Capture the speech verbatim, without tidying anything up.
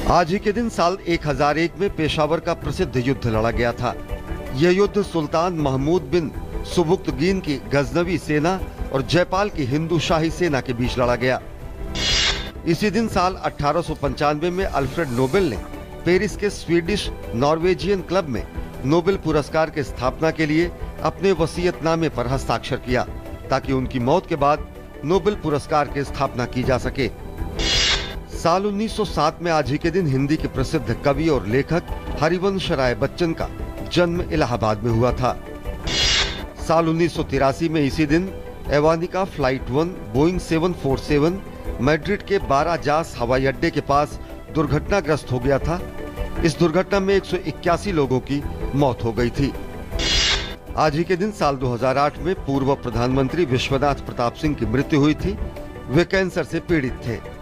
आज ही के दिन साल एक हज़ार एक में पेशावर का प्रसिद्ध युद्ध लड़ा गया था। यह युद्ध सुल्तान महमूद बिन सुबुक्तगीन की गजनवी सेना और जयपाल की हिंदू शाही सेना के बीच लड़ा गया। इसी दिन साल अठारह सौ पंचानवे में अल्फ्रेड नोबेल ने पेरिस के स्वीडिश नॉर्वेजियन क्लब में नोबेल पुरस्कार के स्थापना के लिए अपने वसीयतनामे पर हस्ताक्षर किया, ताकि उनकी मौत के बाद नोबेल पुरस्कार की स्थापना की जा सके। साल उन्नीस सौ सात में आज ही के दिन हिंदी के प्रसिद्ध कवि और लेखक हरिवंश राय बच्चन का जन्म इलाहाबाद में हुआ था। साल उन्नीस सौ तिरासी में इसी दिन Avianca flight one Boeing seven four seven Madrid के बाराजास हवाई अड्डे के पास दुर्घटनाग्रस्त हो गया था। इस दुर्घटना में एक सौ इक्यासी लोगों की मौत हो गई थी। आज ही के दिन साल दो हज़ार आठ में पूर्व प्रधानमंत्री विश्वनाथ प्रताप सिंह की मृत्यु हुई थी। वे कैंसर से पीड़ित थे।